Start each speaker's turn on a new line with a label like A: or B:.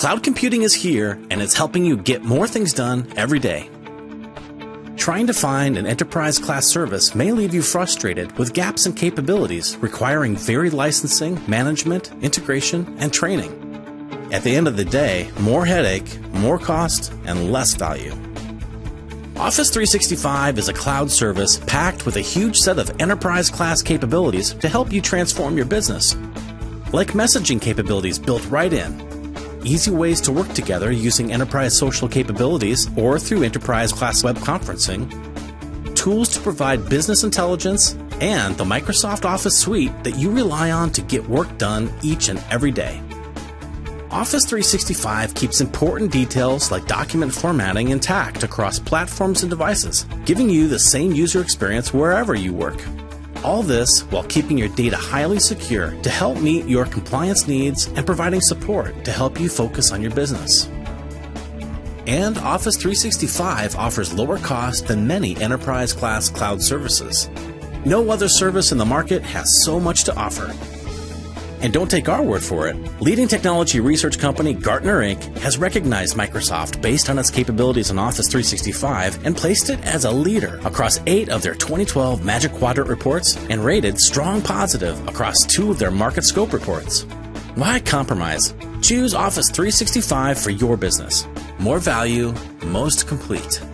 A: Cloud computing is here, and it's helping you get more things done every day. Trying to find an enterprise-class service may leave you frustrated with gaps in capabilities requiring varied licensing, management, integration, and training. At the end of the day, more headache, more cost, and less value. Office 365 is a cloud service packed with a huge set of enterprise-class capabilities to help you transform your business. Like messaging capabilities built right in, easy ways to work together using enterprise social capabilities or through enterprise-class web conferencing, tools to provide business intelligence, and the Microsoft Office suite that you rely on to get work done each and every day. Office 365 keeps important details like document formatting intact across platforms and devices, giving you the same user experience wherever you work. All this while keeping your data highly secure to help meet your compliance needs and providing support to help you focus on your business. And Office 365 offers lower cost than many enterprise-class cloud services. No other service in the market has so much to offer. And don't take our word for it. Leading technology research company Gartner Inc. has recognized Microsoft based on its capabilities in Office 365 and placed it as a leader across 8 of their 2012 Magic Quadrant reports and rated strong positive across 2 of their Market Scope reports. Why compromise? Choose Office 365 for your business. More value, most complete.